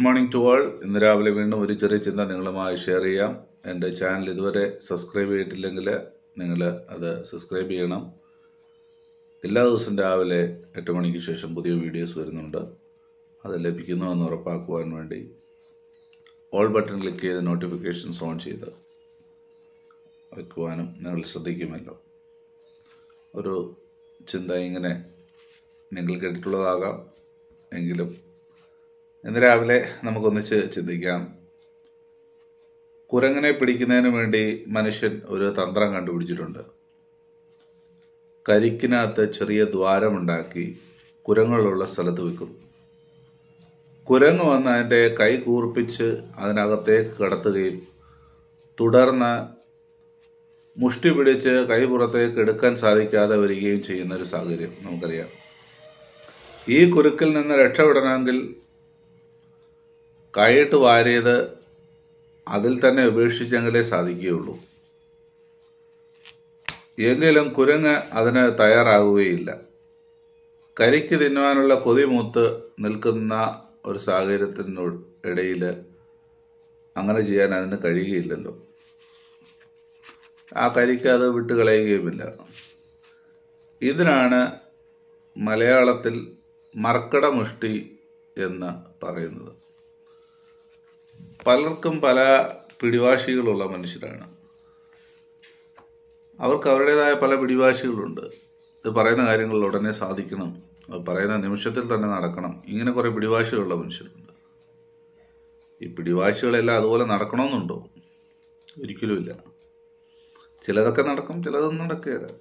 Morning to all. ഇന്ന് രാവിലെ വീണ്ടും ഒരു ചെറിയ ചിന്ത നിങ്ങളുമായി ഷെയർ ചെയ്യാം. എൻ്റെ ചാനൽ ഇതുവരെ സബ്സ്ക്രൈബ് ചെയ്തിട്ടില്ലെങ്കിൽ നിങ്ങൾ അത് സബ്സ്ക്രൈബ് ചെയ്യണം. എല്ലാ ദിവസവും രാവിലെ 8 മണിക്ക് ശേഷം പുതിയ വീഡിയോസ് വരുന്നുണ്ട്. അത് ലഭിക്കുന്നുവെന്ന് ഉറപ്പാക്കുവാൻ വേണ്ടി ഓൾ ബട്ടൺ ക്ലിക്ക് ചെയ്ത് നോട്ടിഫിക്കേഷൻസ് ഓൺ ചെയ്ത് വയ്ക്കുവാനും നിങ്ങൾ ശ്രദ്ധിക്കുമല്ലോ. ഒരു ചിന്ത ഇങ്ങനെ നിങ്ങൾ കേട്ടിട്ടുള്ളതാകാം, എങ്കിലും ഇന്ന് രാവിലെ നമുക്കൊന്നിച്ച് ചിന്തിക്കാം. കുരങ്ങനെ പിടിക്കുന്നതിന് വേണ്ടി മനുഷ്യൻ ഒരു തന്ത്രം കണ്ടുപിടിച്ചിട്ടുണ്ട്. കരിക്കിനകത്ത് ചെറിയ ദ്വാരമുണ്ടാക്കി കുരങ്ങളുള്ള സ്ഥലത്ത് വെക്കും. കുരങ്ങ് വന്ന് അതിൻ്റെ കൈ കൂർപ്പിച്ച് അതിനകത്തേക്ക് കടത്തുകയും തുടർന്ന് മുഷ്ടി പിടിച്ച് കൈ പുറത്തേക്ക് എടുക്കാൻ സാധിക്കാതെ വരികയും ചെയ്യുന്ന ഒരു സാഹചര്യം നമുക്കറിയാം. ഈ കുരുക്കിൽ നിന്ന് രക്ഷപ്പെടണമെങ്കിൽ കൈയിട്ട് വാരിയത് അതിൽ തന്നെ ഉപേക്ഷിച്ചെങ്കിലേ സാധിക്കുകയുള്ളൂ. എങ്കിലും കുരങ്ങ് അതിന് തയ്യാറാകുകയില്ല. കരിക്ക് തിന്നുവാനുള്ള കൊതിമൂത്ത് നിൽക്കുന്ന ഒരു സാഹചര്യത്തിനിടയിൽ അങ്ങനെ ചെയ്യാൻ അതിന് കഴിയുകയില്ലല്ലോ. ആ കരിക്ക് അത് വിട്ടുകളയുകയുമില്ല. ഇതിനാണ് മലയാളത്തിൽ മർക്കടമുഷ്ടി എന്ന് പറയുന്നത്. പലർക്കും പല പിടിവാശികളുള്ള മനുഷ്യരാണ്. അവർക്ക് അവരുടേതായ പല പിടിവാശികളുണ്ട്. ഇത് പറയുന്ന കാര്യങ്ങൾ ഉടനെ സാധിക്കണം, പറയുന്ന നിമിഷത്തിൽ തന്നെ നടക്കണം, ഇങ്ങനെ കുറേ പിടിവാശികളുള്ള മനുഷ്യരുണ്ട്. ഈ പിടിവാശികളെല്ലാം അതുപോലെ നടക്കണമെന്നുണ്ടോ? ഒരിക്കലുമില്ല. ചിലതൊക്കെ നടക്കും, ചിലതൊന്നും നടക്കുകയില്ല.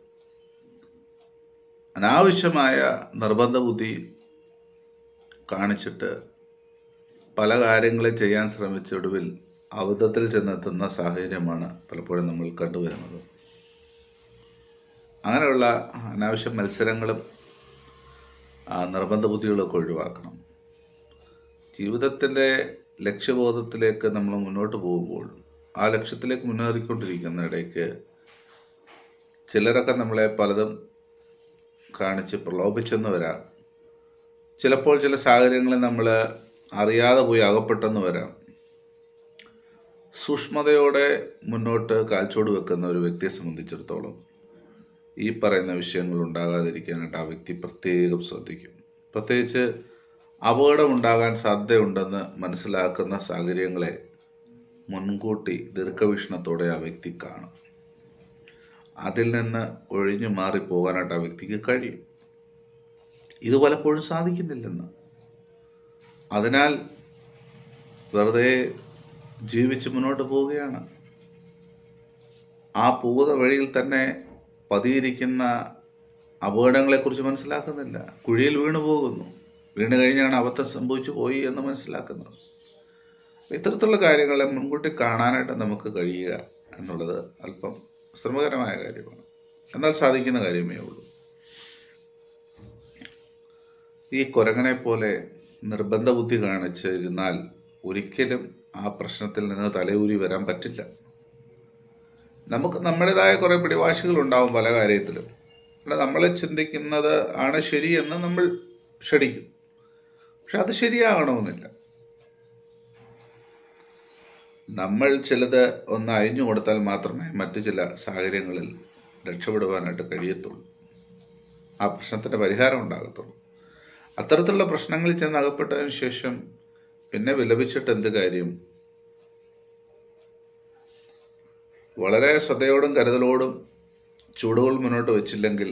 അനാവശ്യമായ നിർബന്ധ ബുദ്ധി കാണിച്ചിട്ട് പല കാര്യങ്ങളും ചെയ്യാൻ ശ്രമിച്ച ഒടുവിൽ അബദ്ധത്തിൽ ചെന്നെത്തുന്ന സാഹചര്യമാണ് പലപ്പോഴും നമ്മൾ കണ്ടുവരുന്നത്. അങ്ങനെയുള്ള അനാവശ്യ മത്സരങ്ങളും നിർബന്ധ ബുദ്ധികളൊക്കെ ഒഴിവാക്കണം. ജീവിതത്തിൻ്റെ ലക്ഷ്യബോധത്തിലേക്ക് നമ്മൾ മുന്നോട്ട് പോകുമ്പോൾ ആ ലക്ഷ്യത്തിലേക്ക് മുന്നേറിക്കൊണ്ടിരിക്കുന്ന ഇടയ്ക്ക് ചിലരൊക്കെ നമ്മളെ പലതും കാണിച്ച് പ്രലോഭിച്ചെന്ന് വരാം. ചിലപ്പോൾ ചില സാഹചര്യങ്ങളിൽ നമ്മൾ അറിയാതെ പോയി അകപ്പെട്ടെന്ന് വരാം. സൂക്ഷ്മതയോടെ മുന്നോട്ട് കാൽച്ചോട് വെക്കുന്ന ഒരു വ്യക്തിയെ സംബന്ധിച്ചിടത്തോളം ഈ പറയുന്ന വിഷയങ്ങൾ ഉണ്ടാകാതിരിക്കാനായിട്ട് ആ വ്യക്തി പ്രത്യേകം ശ്രദ്ധിക്കും. പ്രത്യേകിച്ച് അപകടമുണ്ടാകാൻ സാധ്യതയുണ്ടെന്ന് മനസ്സിലാക്കുന്ന സാഹചര്യങ്ങളെ മുൻകൂട്ടി ദീർഘവീക്ഷണത്തോടെ ആ വ്യക്തി കാണും. അതിൽ നിന്ന് ഒഴിഞ്ഞു മാറി പോകാനായിട്ട് ആ വ്യക്തിക്ക് കഴിയും. ഇത് പലപ്പോഴും സാധിക്കുന്നില്ലെന്ന്. അതിനാൽ വെറുതെ ജീവിച്ച് മുന്നോട്ട് പോവുകയാണ്. ആ പോകുന്ന വഴിയിൽ തന്നെ പതിയിരിക്കുന്ന അപകടങ്ങളെക്കുറിച്ച് മനസ്സിലാക്കുന്നില്ല. കുഴിയിൽ വീണു പോകുന്നു. വീണ് കഴിഞ്ഞാണ് അബദ്ധം സംഭവിച്ചു പോയി എന്ന് മനസ്സിലാക്കുന്നത്. ഇത്തരത്തിലുള്ള കാര്യങ്ങളെ മുൻകൂട്ടി കാണാനായിട്ട് നമുക്ക് കഴിയുക എന്നുള്ളത് അല്പം ശ്രമകരമായ കാര്യമാണ്. എന്നാൽ സാധിക്കുന്ന കാര്യമേ ഉള്ളൂ. ഈ കുരങ്ങനെ പോലെ നിർബന്ധ ബുദ്ധി കാണിച്ചിരുന്നാൽ ഒരിക്കലും ആ പ്രശ്നത്തിൽ നിന്ന് തലയൂരി വരാൻ പറ്റില്ല. നമുക്ക് നമ്മുടേതായ കുറേ പിടിവാശികൾ ഉണ്ടാവും പല കാര്യത്തിലും. അല്ല, നമ്മൾ ചിന്തിക്കുന്നത് ആണ് ശരിയെന്ന് നമ്മൾ ക്ഷണിക്കും. പക്ഷെ അത് ശരിയാകണമെന്നില്ല. നമ്മൾ ചിലത് ഒന്ന് അയഞ്ഞു കൊടുത്താൽ മാത്രമേ മറ്റു ചില സാഹചര്യങ്ങളിൽ രക്ഷപ്പെടുവാനായിട്ട് കഴിയത്തുള്ളൂ. ആ പ്രശ്നത്തിൻ്റെ പരിഹാരം ഉണ്ടാകത്തുള്ളൂ. അത്തരത്തിലുള്ള പ്രശ്നങ്ങളിൽ ചെന്ന് അകപ്പെട്ടതിന് ശേഷം പിന്നെ വിലപിച്ചിട്ട് എന്ത് കാര്യം? വളരെ ശ്രദ്ധയോടും കരുതലോടും ചൂടുകൾ മുന്നോട്ട് വെച്ചില്ലെങ്കിൽ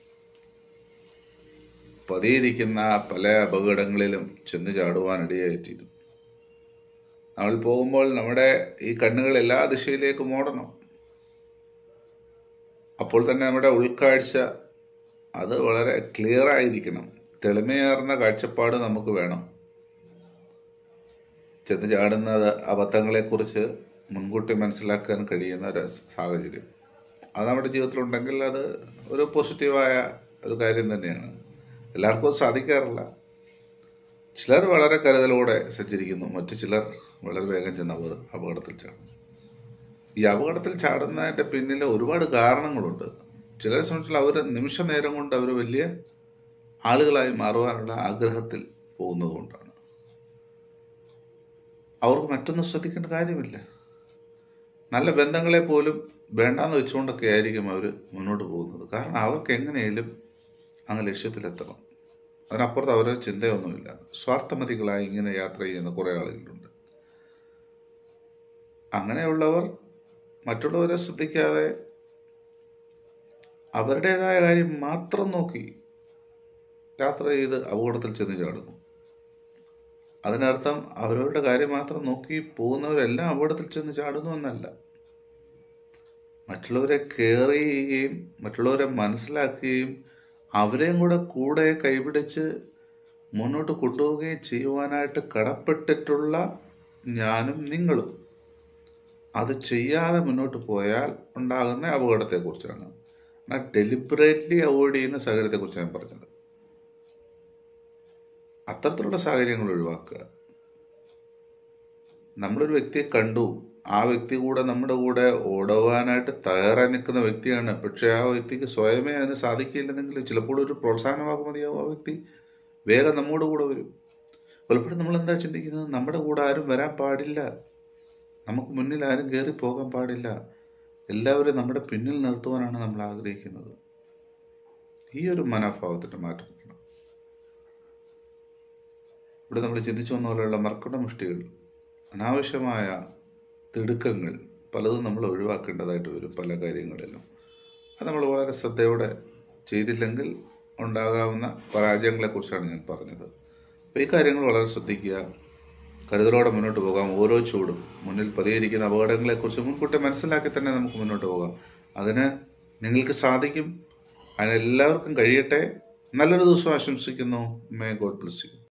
പതിയിരിക്കുന്ന പല അപകടങ്ങളിലും ചെന്ന് ചാടുവാനിടയായിത്തീരും. നമ്മൾ പോകുമ്പോൾ നമ്മുടെ ഈ കണ്ണുകൾ എല്ലാ ദിശയിലേക്കും ഓടണം. അപ്പോൾ തന്നെ നമ്മുടെ ഉൾക്കാഴ്ച അത് വളരെ ക്ലിയർ ആയിരിക്കണം. തെളിമയേറുന്ന കാഴ്ചപ്പാട് നമുക്ക് വേണം. ചെന്ന് ചാടുന്നത് അബദ്ധങ്ങളെക്കുറിച്ച് മുൻകൂട്ടി മനസ്സിലാക്കാൻ കഴിയുന്ന ഒരു സാഹചര്യം അത് നമ്മുടെ ജീവിതത്തിലുണ്ടെങ്കിൽ അത് ഒരു പോസിറ്റീവായ ഒരു കാര്യം തന്നെയാണ്. എല്ലാവർക്കും അത് സാധിക്കാറില്ല. ചിലർ വളരെ കരുതലോടെ സഞ്ചരിക്കുന്നു, മറ്റു ചിലർ വളരെ വേഗം ചെന്ന് അപകടത്തിൽ ചാടുന്നു. ഈ അപകടത്തിൽ ചാടുന്നതിൻ്റെ പിന്നിൽ ഒരുപാട് കാരണങ്ങളുണ്ട്. ചിലരെ സംബന്ധിച്ചുള്ള അവർ നിമിഷ നേരം കൊണ്ട് അവർ വലിയ ആളുകളായി മാറുവാനുള്ള ആഗ്രഹത്തിൽ പോകുന്നത് കൊണ്ടാണ്. അവർക്ക് മറ്റൊന്നും ശ്രദ്ധിക്കേണ്ട കാര്യമില്ല. നല്ല ബന്ധങ്ങളെ പോലും വേണ്ടാന്ന് വെച്ചുകൊണ്ടൊക്കെ ആയിരിക്കും അവർ മുന്നോട്ട് പോകുന്നത്. കാരണം അവർക്ക് എങ്ങനെയും അങ്ങ് ലക്ഷ്യത്തിലെത്തണം. അതിനപ്പുറത്ത് അവരുടെ ചിന്തയൊന്നുമില്ല. സ്വാർത്ഥമതികളായി ഇങ്ങനെ യാത്ര ചെയ്യുന്ന കുറേ ആളുകളുണ്ട്. അങ്ങനെയുള്ളവർ മറ്റുള്ളവരെ ശ്രദ്ധിക്കാതെ അവരുടേതായ കാര്യം മാത്രം നോക്കി യാത്ര ചെയ്ത് അപകടത്തിൽ ചെന്ന് ചാടുന്നു. അതിനർത്ഥം അവരവരുടെ കാര്യം മാത്രം നോക്കി പോകുന്നവരെല്ലാം അപകടത്തിൽ ചെന്ന് ചാടുന്നു എന്നല്ല. മറ്റുള്ളവരെ കെയർ ചെയ്യുകയും മറ്റുള്ളവരെ മനസ്സിലാക്കുകയും അവരെയും കൂടെ കൈപിടിച്ച് മുന്നോട്ട് കൊണ്ടുപോവുകയും ചെയ്യുവാനായിട്ട് കടപ്പെട്ടിട്ടുള്ള ഞാനും നിങ്ങളും അത് ചെയ്യാതെ മുന്നോട്ട് പോയാൽ ഉണ്ടാകുന്ന അപകടത്തെക്കുറിച്ചാണ്. എന്നാൽ ഡെലിബറേറ്റ്ലി അവോയ്ഡ് ചെയ്യുന്ന സാഹചര്യത്തെക്കുറിച്ച് ഞാൻ പറഞ്ഞത്. അത്തരത്തിലുള്ള സാഹചര്യങ്ങൾ ഒഴിവാക്കുക. നമ്മളൊരു വ്യക്തിയെ കണ്ടു, ആ വ്യക്തി കൂടെ നമ്മുടെ കൂടെ ഓടുവാനായിട്ട് തയ്യാറായി നിൽക്കുന്ന വ്യക്തിയാണ്. പക്ഷെ ആ വ്യക്തിക്ക് സ്വയമേ അതിന് സാധിക്കില്ലെന്നെങ്കിൽ ചിലപ്പോൾ ഒരു പ്രോത്സാഹനമാകും മതിയാവും. ആ വ്യക്തി വേഗം നമ്മുടെ കൂടെ വരും. പലപ്പോഴും നമ്മൾ എന്താ ചിന്തിക്കുന്നത്? നമ്മുടെ കൂടെ ആരും വരാൻ പാടില്ല, നമുക്ക് മുന്നിൽ ആരും കയറി പോകാൻ പാടില്ല, എല്ലാവരും നമ്മുടെ പിന്നിൽ നിർത്തുവാനാണ് നമ്മൾ ആഗ്രഹിക്കുന്നത്. ഈ ഒരു മനോഭാവത്തിൻ്റെ മാറ്റം വരണം. ഇവിടെ നമ്മൾ ചിന്തിച്ചു വന്ന പോലെയുള്ള മർക്കടമുഷ്ടികൾ, അനാവശ്യമായ തിടുക്കങ്ങൾ പലതും നമ്മൾ ഒഴിവാക്കേണ്ടതായിട്ട് വരും. പല കാര്യങ്ങളിലും അത് നമ്മൾ വളരെ ശ്രദ്ധയോടെ ചെയ്തില്ലെങ്കിൽ ഉണ്ടാകാവുന്ന പരാജയങ്ങളെക്കുറിച്ചാണ് ഞാൻ പറഞ്ഞത്. അപ്പോൾ ഈ കാര്യങ്ങൾ വളരെ ശ്രദ്ധിക്കുക, കരുതലോടെ മുന്നോട്ട് പോകാം. ഓരോ ചൂടും മുന്നിൽ പതിയിരിക്കുന്ന അപകടങ്ങളെക്കുറിച്ച് മുൻകൂട്ടി മനസ്സിലാക്കി തന്നെ നമുക്ക് മുന്നോട്ട് പോകാം. അതിന് നിങ്ങൾക്ക് സാധിക്കും. അതിനെല്ലാവർക്കും കഴിയട്ടെ. നല്ലൊരു ദിവസം ആശംസിക്കുന്നു. May God bless U.